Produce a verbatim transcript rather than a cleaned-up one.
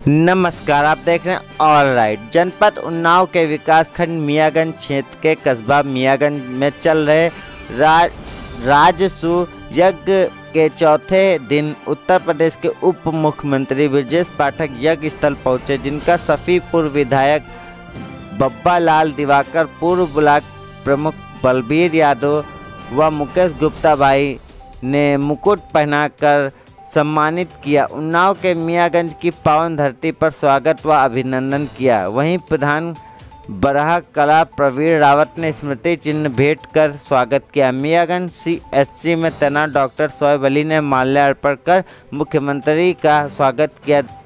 नमस्कार, आप देख रहे हैं ऑल राइट। जनपद उन्नाव के विकासखंड मियागंज क्षेत्र के कस्बा मियागंज में चल रहे राज राजसू यज्ञ के चौथे दिन उत्तर प्रदेश के उप मुख्यमंत्री ब्रजेश पाठक यज्ञ स्थल पहुंचे, जिनका सफीपुर विधायक बब्बा लाल दिवाकर, पूर्व ब्लॉक प्रमुख बलबीर यादव व मुकेश गुप्ता भाई ने मुकुट पहनाकर सम्मानित किया। उन्नाव के मियागंज की पावन धरती पर स्वागत व अभिनंदन किया। वहीं प्रधान बराह कला प्रवीण रावत ने स्मृति चिन्ह भेंट कर स्वागत किया। मियागंज सीएचसी में तैनात डॉक्टर शोएब अली ने माल्यार्पण कर मुख्यमंत्री का स्वागत किया।